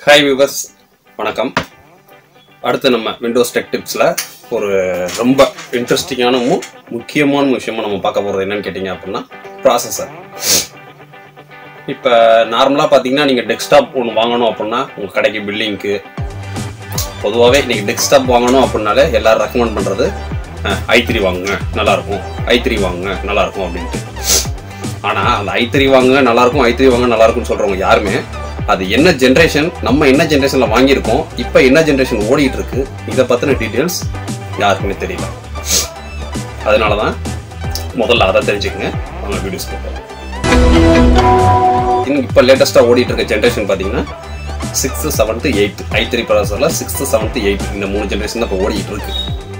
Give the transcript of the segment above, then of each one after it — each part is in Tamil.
ஹாய் வியூவர்ஸ், வணக்கம். அடுத்து நம்ம விண்டோஸ் டெக் டிப்ஸில் ஒரு ரொம்ப இன்ட்ரெஸ்டிங்கான முக்கியமான விஷயமா நம்ம பார்க்க போகிறது என்னன்னு கேட்டிங்க அப்படின்னா ப்ராசஸர். இப்போ நார்மலாக பார்த்தீங்கன்னா நீங்கள் டெஸ்க்டாப் ஒன்று வாங்கணும் அப்படின்னா உங்கள் கடைக்கு பில்லிங்க்கு பொதுவாகவே நீங்கள் டெஸ்க்டாப் வாங்கணும் அப்படின்னாலே எல்லோரும் ரெக்கமெண்ட் பண்ணுறது i3 வாங்குங்க நல்லாயிருக்கும், i3 வாங்குங்க நல்லாயிருக்கும் அப்படின்ட்டு. ஆனால் அந்த i3 வாங்குங்க நல்லாயிருக்கும், i3 வாங்க நல்லாயிருக்கும்னு சொல்கிறவங்க யாருமே அது என்ன ஜென்ரேஷன், நம்ம என்ன ஜென்ரேஷனில் வாங்கியிருக்கோம், இப்போ என்ன ஜென்ரேஷன் ஓடிட்டு இருக்கு, இதை பற்றின டீட்டெயில்ஸ் யாருக்குமே தெரியல. அதனால தான் முதல்ல அதை தெரிஞ்சுக்கங்க. அவங்க வீடியோஸ் போட்டோம். இப்போ லேட்டஸ்ட்டாக ஓடிட்டு இருக்க ஜென்ரேஷன் பார்த்தீங்கன்னா 6th 7th 8th i3 ப்ராசஸரில் 6th 7th 8th இந்த 3 ஜென்ரேஷன் தான் இப்போ ஓடிட்டு இருக்கு.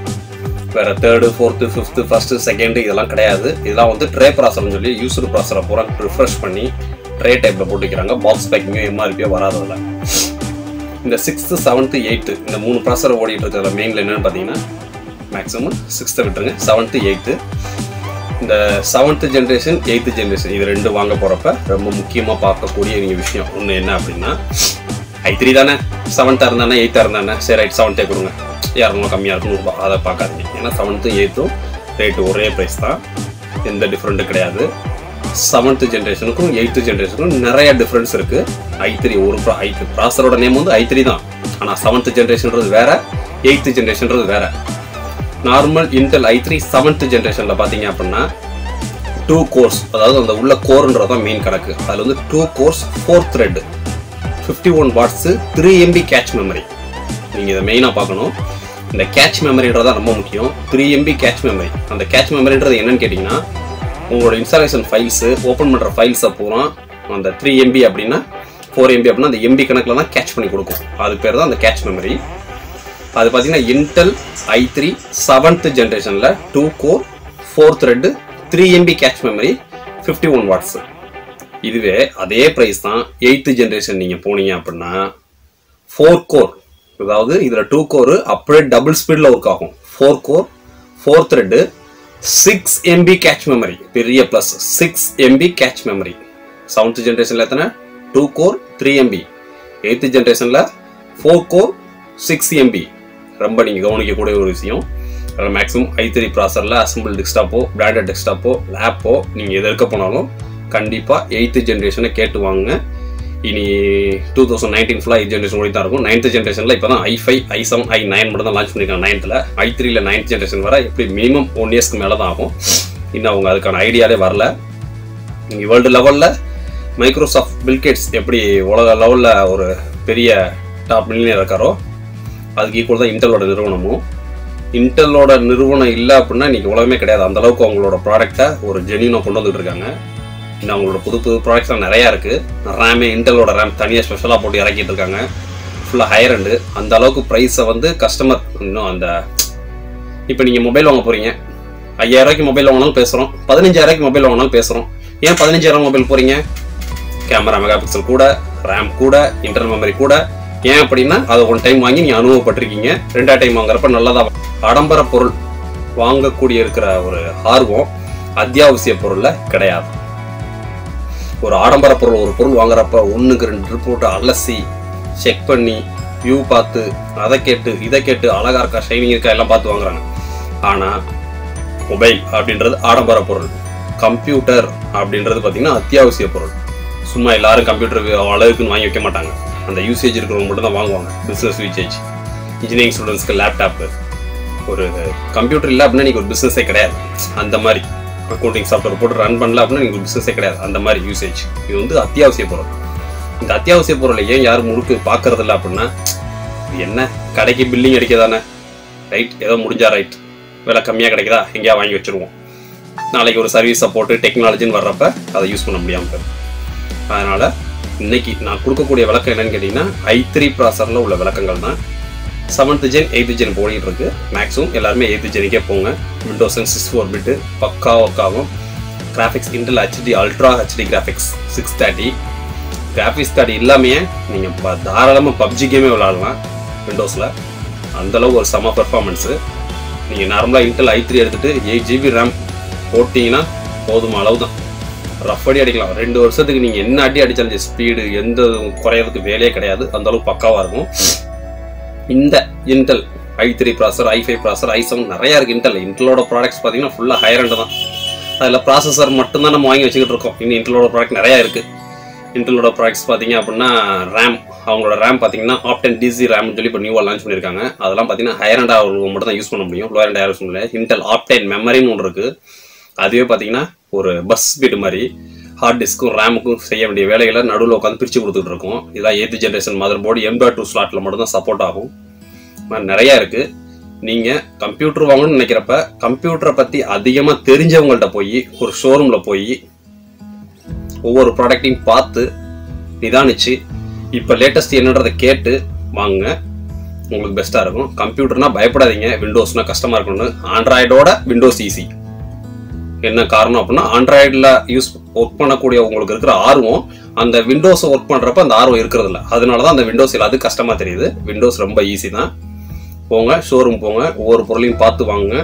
வேறு 3rd 4th 5th 1st 2nd இதெல்லாம் கிடையாது. இதெல்லாம் வந்து ட்ரே ப்ராசர்னு சொல்லி யூசர் ப்ராசரை பூரா ரிஃப்ரெஷ் பண்ணி ட்ரே டைப்பில் போட்டுக்கிறாங்க. பாக்ஸ் பேக்கிங்கோ எம்ஆர்பியோ வராததில்ல. இந்த 6th 7th 8th இந்த 3 ப்ராசர் ஓடிட்டு இருக்கிற மெயினில் என்னென்னு பார்த்தீங்கன்னா மேக்ஸிமம் 6th விட்டுருங்க, 7th 8th. இந்த 7th ஜென்ரேஷன் 8th ஜென்ரேஷன் இது ரெண்டு வாங்க போகிறப்ப ரொம்ப முக்கியமாக பார்க்கக்கூடிய விஷயம் ஒன்று என்ன அப்படின்னா, i3 தானே, 7th இருந்தானே 8th இருந்தானே, சரி ரைட் 7th கொடுங்க, யாருங்க கம்மியாக இருக்கும் ரூபா, அதை பார்க்காதீங்க. ஏன்னா 7th 8th ரேட்டு ஒரே ப்ரைஸ் தான், எந்த டிஃப்ரெண்ட்டும் கிடையாது. 7th ஜென்ரேஷனுக்கும் 8th ஜென்ரேஷனுக்கும் நிறைய டிஃப்ரென்ஸ் இருக்குது. i3 ஒரு ப்ராசரோட நேம் வந்து i3 தான், ஆனால் 7th ஜென்ரேஷன்றது வேற, 8th ஜென்ரேஷன்றது வேற. நார்மல் இன்டெல் i3 7th ஜென்ரேஷனில் பார்த்தீங்க அப்படின்னா 2 கோர்ஸ், அதாவது அந்த உள்ள கோர்ன்றதான் மெயின் கணக்கு. அதில் வந்து 2 cores 4 thread 51 watts 3 MB cache memory. நீங்கள் இதை மெயினாக பார்க்கணும். இந்த கேட்ச் மெமரின்றதான் ரொம்ப முக்கியம். 3 MB கேட்ச் மெமரி. அந்த கேட்ச் மெமரின்றது என்னன்னு கேட்டிங்கன்னா, உங்களோட இன்ஸ்டாலேஷன் ஃபைல்ஸு ஓப்பன் பண்ணுற ஃபைல்ஸை பூரா அந்த 3 MB அப்படின்னா 4 MB அப்படின்னா அந்த MB கணக்கில் தான் கேட்ச் பண்ணி கொடுக்கும். அது பேர் தான் அந்த கேட்ச் மெமரி. அது பார்த்தீங்கன்னா இன்டெல் i3 7th ஜென்ரேஷனில் 2 core 4 thread 3 MB cache memory 51 watts. இதுவே அதே ப்ரைஸ் தான் 8th ஜென்ரேஷன் நீங்கள் போனீங்க அப்படின்னா 4 கோர், அதாவது இதில் 2 கோர் அப்படியே டபுள் ஸ்பீடில் ஒர்க் ஆகும். 4 core 4 thread 6 MB cache memory, பெரிய plus 6 MB cache memory. 7th ஜென்ரேஷனில் எத்தனை 2 கோர் 3 MB, 8th ஜென்ரேஷனில் 4 கோர் 6 MB. ரொம்ப நீங்கள் கவனிக்கக்கூடிய ஒரு விஷயம். மேக்ஸிமம் i3 ப்ராசரில் அசம்பிள் டெஸ்க்டாப்போ பிராண்டட் டெஸ்க்டாப்போ லேப்போ நீங்கள் எது இருக்க போனாலும் கண்டிப்பாக 8th ஜென்ரேஷனை கேட்டு வாங்குங்க. இனி 2019 ஃபுல்லாக 8th ஜென்ரேஷன் ஓடி தான் இருக்கும். 9th ஜென்ரேஷனில் இப்போ தான் i5 i7 i9 மட்டும் தான் லான்ச் பண்ணியிருக்காங்க. 9th i3ல 9th ஜென்ரேஷன் வர எப்படி மினிமம் 1 இயர்ஸ்க்கு மேலே தான் ஆகும். இன்னும் அவங்க அதுக்கான ஐடியாலே வரல. நீங்கள் வேர்ல்டு லெவலில் மைக்ரோசாஃப்ட் பில்கேட்ஸ் எப்படி உலக லெவலில் ஒரு பெரிய டாப் மில்லியனர் இருக்காரோ அதுக்கு ஈக்குவல் தான் இன்டெலோட நிறுவனமும். இன்டெலோட நிறுவனம் இல்லை அப்படின்னா இன்றைக்கி உலகமே கிடையாது. அந்தளவுக்கு அவங்களோட ப்ராடக்டை ஒரு ஜெனியூனாக கொண்டு வந்துட்டு இருக்காங்க. இன்னும் அவங்களோட புது ப்ராடக்ட்ஸ்லாம் நிறையா இருக்குது. ரேமே இன்டெலோட ரேம் தனியாக ஸ்பெஷலாக போட்டு இறக்கிட்டு இருக்காங்க. ஃபுல்லாக ஹையர் எண்டு. அந்த அளவுக்கு ப்ரைஸை வந்து கஸ்டமர் இன்னும் அந்த இப்போ நீங்கள் மொபைல் வாங்க போகிறீங்க, 5000 ரூபாய்க்கு மொபைல் வாங்கினாலும் பேசுகிறோம், 15000 ரூபாய்க்கு மொபைல் வாங்கினாலும் பேசுகிறோம். ஏன் 15000 மொபைல் போகிறீங்க? கேமரா மெகா பிக்சல் கூட, ரேம் கூட, இன்டர்னல் மெமரி கூட. ஏன் அப்படின்னா அதை 1 டைம் வாங்கி நீங்கள் அனுபவப்பட்டிருக்கீங்க. 2வது டைம் வாங்குறப்ப நல்லதாக. ஆடம்பர பொருள் வாங்கக்கூடிய இருக்கிற ஒரு ஆர்வம் அத்தியாவசிய பொருளில் கிடையாது. ஒரு ஆடம்பர பொருள் ஒரு பொருள் வாங்குறப்ப 1க்கு 2 ட்ரிப் போட்டு அலசி செக் பண்ணி வியூ பார்த்து அதை கேட்டு இதை கேட்டு அழகா இருக்கா ஷைனிங் இருக்கா எல்லாம் பார்த்து வாங்குறாங்க. ஆனால் மொபைல் அப்படின்றது ஆடம்பர பொருள். கம்ப்யூட்டர் அப்படின்றது பார்த்தீங்கன்னா அத்தியாவசிய பொருள். சும்மா எல்லாரும் கம்ப்யூட்டர் அளவுக்குன்னு வாங்கி வைக்க மாட்டாங்க. அந்த யூசேஜ் இருக்கிறவங்க மட்டும் தான் வாங்குவாங்க. பிஸ்னஸ் யூசேஜ், இன்ஜினியரிங் ஸ்டூடெண்ட்ஸ்க்கு லேப்டாப்பு, ஒரு கம்ப்யூட்டர் இல்லை அப்படின்னா நீங்கள் ஒரு பிஸ்னஸே கிடையாது. அந்த மாதிரி அக்கௌண்டிங் சாஃப்ட்வேர் போட்டு ரன் பண்ணல அப்படின்னா நீங்கள் பிஸ்னஸே கிடையாது. அந்த மாதிரி யூசேஜ் இது வந்து அத்தியாவசிய பொருள். இந்த அத்தியாவசிய பொருளை ஏன் யாரும் முழுக்க பார்க்கறதில்ல அப்படின்னா, என்ன கடைக்கு பில்லிங் அடிக்க தானே, ரைட், ஏதோ முடிஞ்சா ரைட், விலை கம்மியாக கிடைக்குதா எங்கேயா வாங்கி வச்சுருவோம். நாளைக்கு ஒரு சர்வீஸ் சப்போர்ட்டு டெக்னாலஜின்னு வர்றப்ப அதை யூஸ் பண்ண முடியாமல் போயிடும். அதனால் இன்றைக்கி நான் கொடுக்கக்கூடிய விளக்கம் என்னென்னு கேட்டிங்கன்னா i3 ப்ராசரில் உள்ள விளக்கங்கள் தான். 7th ஜென் 8th ஜென் போயிட்டு இருக்கு. மேக்ஸிமம் எல்லாருமே 8th ஜெனுக்கே போங்க. விண்டோஸ் 64 பிட்டு பக்கா ஒர்க் ஆகும். Graphics Intel HD ultra HD graphics 630. Graphics card இல்லாமையே நீங்கள் தாராளமாக பப்ஜி கேமே விளாடலாம் விண்டோஸில். அந்தளவு ஒரு செம பெர்ஃபார்மன்ஸு. நீங்கள் நார்மலாக இன்டெல் i3 எடுத்துகிட்டு 8 GB ரேம் போட்டிங்கன்னா போதும் அளவு தான். ரஃப் அடி அடிக்கலாம். 2 வருஷத்துக்கு நீங்கள் என்ன அடி அடித்தாலும் ஸ்பீடு எந்த குறையிறதுக்கு வேலையே கிடையாது. அந்த அளவுக்கு பக்காவாக இருக்கும். இந்த இன்டெல் i3 ப்ராசர், i5 ப்ராசர், i7 நிறையா இருக்குது. இன்டெலோட ப்ராடக்ட்ஸ் பார்த்தீங்கன்னா ஃபுல்லாக ஹையர் எண்ட் தான். அதில் ப்ராசஸர் மட்டும்தான் நம்ம வாங்கி வச்சுக்கிட்டு இருக்கோம். இன்னும் இன்டெலோட ப்ராடக்ட் நிறையா இருக்குது. இன்டெலோட ப்ராடக்ட்ஸ் பார்த்தீங்க அப்படின்னா ரேம், அவங்களோட ரேம் பார்த்தீங்கன்னா ஆப்டென் டிசி ரேம்னு சொல்லி இப்போ நியூவாக லான்ச் பண்ணியிருக்காங்க. அதெல்லாம் பார்த்தீங்கன்னா ஹையர் எண்டாக மட்டும் தான் யூஸ் பண்ண முடியும். லோயர் எண்ட் யூஸ் பண்ண முடியாது. இன்டெல் ஆப்டென் மெமரின்னு ஒன்று இருக்குது. அதுவே பார்த்தீங்கன்னா ஒரு பஸ் ஸ்பீடு மாதிரி ஹார்ட் டிஸ்க்கும் ரேமுக்கும் செய்ய வேண்டிய வேலைகளை நடுவில் உட்காந்து பிரித்து கொடுத்துட்டு இருக்கோம். இதான் 8th generation mother board M.2 ஸ்லாட்டில் மட்டும் தான் சப்போர்ட் ஆகும். நிறையா இருக்குது. நீங்கள் கம்ப்யூட்டர் வாங்கணும்னு நினைக்கிறப்ப கம்ப்யூட்டரை பற்றி அதிகமாக தெரிஞ்சவங்கள்ட்ட போய் ஒரு ஷோரூமில் போய் ஒவ்வொரு ப்ராடக்டையும் பார்த்து நிதானிச்சு இப்போ லேட்டஸ்ட் என்னன்றதை கேட்டு வாங்க, உங்களுக்கு பெஸ்ட்டாக இருக்கும். கம்ப்யூட்டர்னா பயப்படாதீங்க, விண்டோஸ்னால் கஷ்டமாக இருக்கணும்னு. ஆண்ட்ராய்டோட விண்டோஸ் ஈஸி. என்ன காரணம் அப்படின்னா ஆண்ட்ராய்டில் ஒர்க் பண்ணக்கூடிய உங்களுக்கு இருக்கிற ஆர்வம் அந்த விண்டோஸை ஒர்க் பண்ணுறப்ப அந்த ஆர்வம் இருக்கிறது இல்லை. அதனால தான் அந்த விண்டோஸ் அது கஷ்டமாக தெரியுது. விண்டோஸ் ரொம்ப ஈஸி தான். போங்க, ஷோரூம் போங்க, ஒவ்வொரு பொருளையும் பார்த்து வாங்க.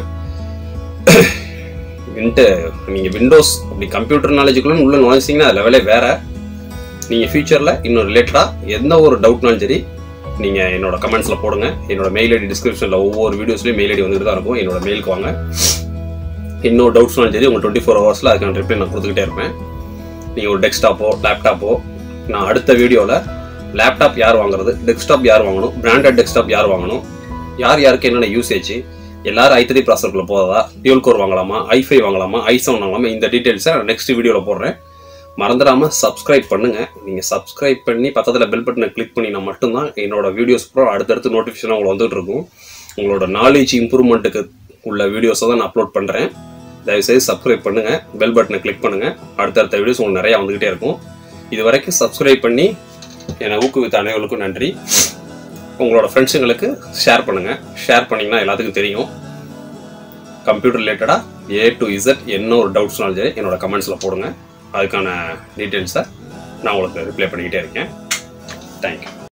நீங்கள் விண்டோஸ் அப்படி கம்ப்யூட்டர் நாலேஜுக்குள்ள உள்ள நுழைச்சிங்கன்னா அது லெவலே வேறு. நீங்கள் ஃபியூச்சரில் இன்னும் ரிலேட்டடாக எந்த ஒரு டவுட்னாலும் சரி நீங்கள் என்னோட கமெண்ட்ஸில் போடுங்க. என்னோட மெயில் ஐடி டிஸ்கிரிப்ஷனில் ஒவ்வொரு வீடியோஸ்லையும் மெயில் ஐடி வந்துட்டு தான் இருக்கும். என்னோட மெயிலுக்கு வாங்க. இன்னொரு டவுட்ஸ்னாலும் சரி உங்கள் 24 ஹவர்ஸில் அதுக்கான ரிப்ளை நான் கொடுத்துக்கிட்டே இருப்பேன். நீங்கள் ஒரு டெஸ்க்டாப்போ லேப்டாப்போ, நான் அடுத்த வீடியோவில் லேப்டாப் யார் வாங்குறது, டெஸ்க்டாப் யார் வாங்கணும், பிராண்டட் டெஸ்க்டாப் யார் வாங்கணும், யார் யாருக்கு என்னென்ன யூசேஜ், எல்லாரும் i3 ப்ராசருக்குள்ள போதா, டியூல் கோர் வாங்கலாமா, i5 வாங்கலாமா, i7 வாங்கலாமா, இந்த டீட்டெயில்ஸை நான் நெக்ஸ்ட் வீடியோவில் போடுறேன். மறந்துடாமல் சப்ஸ்கிரைப் பண்ணுங்கள். நீங்கள் சப்ஸ்கிரைப் பண்ணி பக்கத்தில் பெல் பட்டனை கிளிக் பண்ணினா மட்டும்தான் என்னோட வீடியோஸ் அப்புறம் அடுத்தடுத்து நோட்டிஃபிகேஷன் உங்களுக்கு வந்துட்டு இருக்கும். உங்களோட நாலேஜ் இம்ப்ரூவ்மெண்ட்டுக்கு உள்ள வீடியோஸை தான் நான் அப்லோட் பண்ணுறேன். தயவுசெய்து சப்ஸ்கிரைப் பண்ணுங்கள், பெல் பட்டனை கிளிக் பண்ணுங்கள். அடுத்தடுத்த வீடியோஸ் உங்களுக்கு நிறையா வந்துக்கிட்டே இருக்கும். இது வரைக்கும் சப்ஸ்கிரைப் பண்ணி என்னை ஊக்குவித்த அனைவருக்கும் நன்றி. உங்களோட ஃப்ரெண்ட்ஸுங்களுக்கு ஷேர் பண்ணுங்கள். ஷேர் பண்ணிங்கன்னா எல்லாத்துக்கும் தெரியும். கம்ப்யூட்டர் ரிலேட்டடாக A to Z என்ன ஒரு டவுட்ஸ்னாலும் சரி என்னோட கமெண்ட்ஸில் போடுங்க. அதுக்கான டீட்டெயில்ஸை நான் உங்களுக்கு ரிப்ளை பண்ணிக்கிட்டே இருக்கேன். தேங்க்யூ.